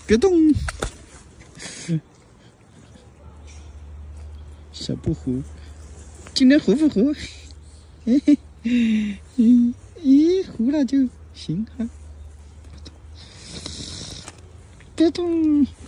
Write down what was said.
别动，小布虎，今天糊不糊？嘿嘿，糊了就行哈。别动。